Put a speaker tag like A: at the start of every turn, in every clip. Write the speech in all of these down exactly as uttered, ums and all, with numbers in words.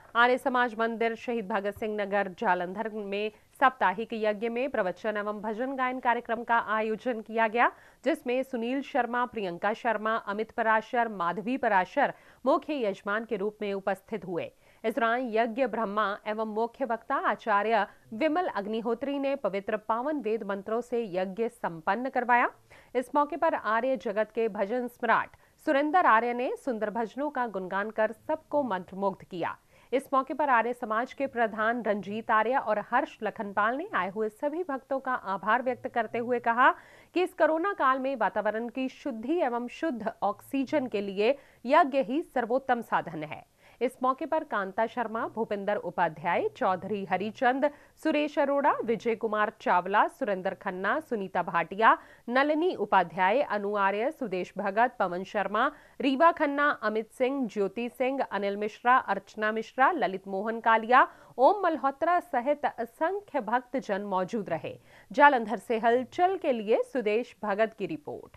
A: आर्य समाज मंदिर शहीद भगत सिंह नगर जालंधर में साप्ताहिक यज्ञ में प्रवचन एवं भजन गायन कार्यक्रम का आयोजन किया गया, जिसमें सुनील शर्मा, प्रियंका शर्मा, अमित पराशर, माधवी पराशर मुख्य यजमान के रूप में उपस्थित हुए। इस दौरान यज्ञ ब्रह्मा एवं मुख्य वक्ता आचार्य विमल अग्निहोत्री ने पवित्र पावन वेद मंत्रों से यज्ञ संपन्न करवाया। इस मौके पर आर्य जगत के भजन सम्राट सुरेंद्र आर्य ने सुंदर भजनों का गुणगान कर सबको मंत्रमुग्ध किया। इस मौके पर आर्य समाज के प्रधान रंजीत आर्य और हर्ष लखनपाल ने आए हुए सभी भक्तों का आभार व्यक्त करते हुए कहा कि इस कोरोना काल में वातावरण की शुद्धि एवं शुद्ध ऑक्सीजन के लिए यज्ञ ही सर्वोत्तम साधन है। इस मौके पर कांता शर्मा, भूपिंदर उपाध्याय, चौधरी हरिचंद, सुरेश अरोड़ा, विजय कुमार चावला, सुरेंद्र खन्ना, सुनीता भाटिया, नलिनी उपाध्याय, अनु आर्य, सुदेश भगत, पवन शर्मा, रीवा खन्ना, अमित सिंह, ज्योति सिंह, अनिल मिश्रा, अर्चना मिश्रा, ललित मोहन कालिया, ओम मल्होत्रा सहित असंख्य भक्तजन मौजूद रहे। जालंधर से हलचल के लिए सुदेश भगत की रिपोर्ट।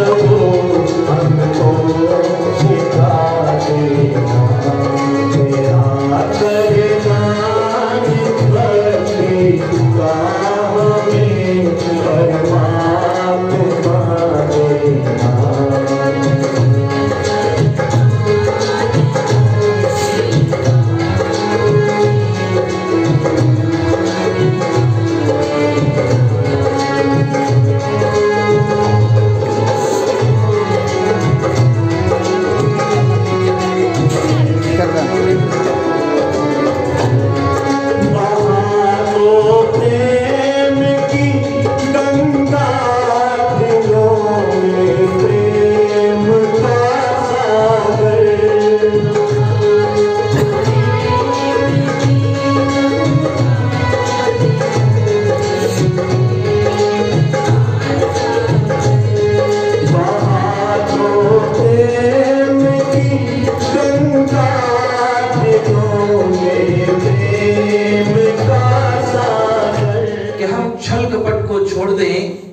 B: छोड़ दें,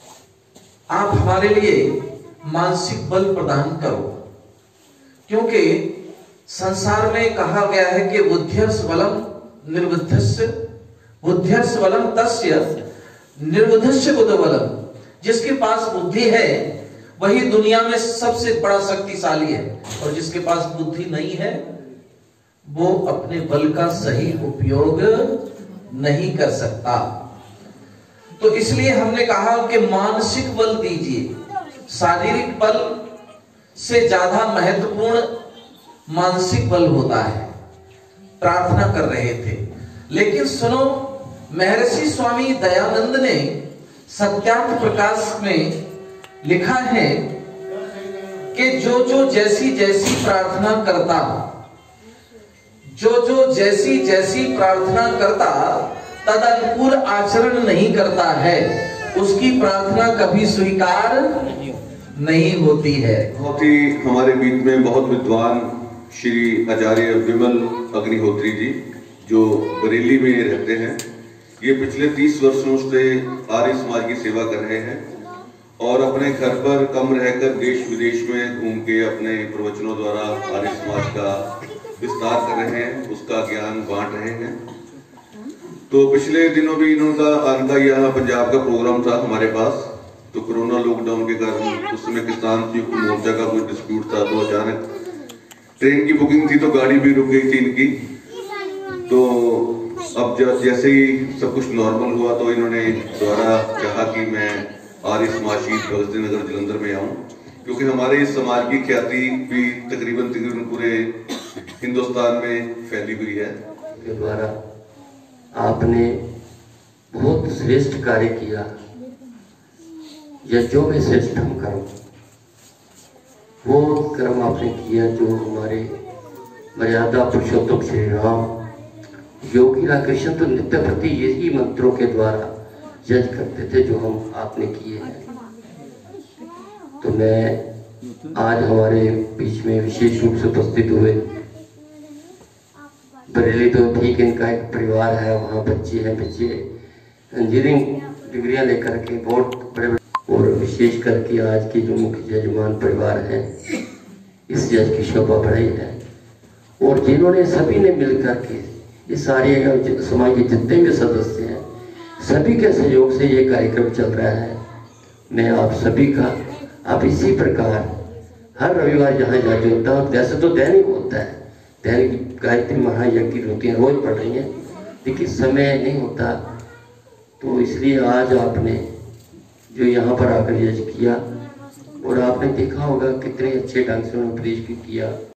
B: आप हमारे लिए मानसिक बल प्रदान करो, क्योंकि संसार में कहा गया है कि बुद्ध्यर्स बलम निर्बुद्धस्य बुद्ध्यर्स बलम तस्य निर्बुद्धस्य बुद्ध बलम। जिसके पास बुद्धि है वही दुनिया में सबसे बड़ा शक्तिशाली है, और जिसके पास बुद्धि नहीं है वो अपने बल का सही उपयोग नहीं कर सकता। तो इसलिए हमने कहा कि मानसिक बल दीजिए। शारीरिक बल से ज्यादा महत्वपूर्ण मानसिक बल होता है। प्रार्थना कर रहे थे, लेकिन सुनो, महर्षि स्वामी दयानंद ने सत्यार्थ प्रकाश में लिखा है कि जो जो जैसी जैसी प्रार्थना करता जो जो जैसी जैसी प्रार्थना करता तद अनुकूल आचरण नहीं करता है, उसकी प्रार्थना कभी स्वीकार नहीं होती है।
C: बहुत ही हमारे बीच में बहुत विद्वान श्री आचार्य विमल अग्निहोत्री जी, जो बरेली में रहते हैं, ये पिछले तीस वर्षों से आर्य समाज की सेवा कर रहे हैं और अपने घर पर कम रहकर देश विदेश में घूम के अपने प्रवचनों द्वारा आर्य समाज का विस्तार कर रहे हैं, उसका ज्ञान बांट रहे हैं। तो पिछले दिनों भी इनका इनका यहाँ पंजाब का प्रोग्राम था हमारे पास, तो कोरोना लॉकडाउन के कारण उस समय किसान संयुक्त मोर्चा का कोई डिस्प्यूट था, तो अचानक ट्रेन की बुकिंग थी तो गाड़ी भी रुक गई थी इनकी। तो अब जब जैसे ही सब कुछ नॉर्मल हुआ तो इन्होंने द्वारा कहा कि मैं आर्य समाज शहीद भगत सिंह नगर जालंधर में आऊँ, क्योंकि हमारे इस समाज की ख्याति भी तकरीबन तकरीबन पूरे हिंदुस्तान में फैली हुई है।
D: के द्वारा आपने बहुत श्रेष्ठ कार्य किया, या जो भी श्रेष्ठ हम कर्म, वो कर्म आपने किया जो हमारे मर्यादा पुरुषोत्तम श्री राम योगी राम कृष्ण तो नित्य प्रति यही मंत्रों के द्वारा जज करते थे जो हम आपने किए हैं। तो मैं आज हमारे बीच में विशेष रूप से उपस्थित हुए, बरेली तो ठीक इनका एक परिवार है, वहाँ बच्चे हैं, बच्चे इंजीनियरिंग डिग्रियां लेकर के बहुत बड़े बड़े, और विशेष करके आज के जो मुख्य यजमान परिवार है, इस यज की शोभा बढ़ाई है। और जिन्होंने सभी ने मिलकर के ये सारे समाज के जितने भी सदस्य हैं सभी के सहयोग से ये कार्यक्रम चल रहा है। मैं आप सभी का अब इसी प्रकार हर रविवार जहाँ जहाँ जुड़ता हूँ, वैसे तो दैनिक होता है, दैनिक गायत्री महायज्ञ की रोटियाँ रोज पढ़ रही हैं, लेकिन समय नहीं होता, तो इसलिए आज आपने जो यहाँ पर आकर यज्ञ किया और आपने देखा होगा कितने अच्छे ढंग से उन्होंने उपदेश भी किया।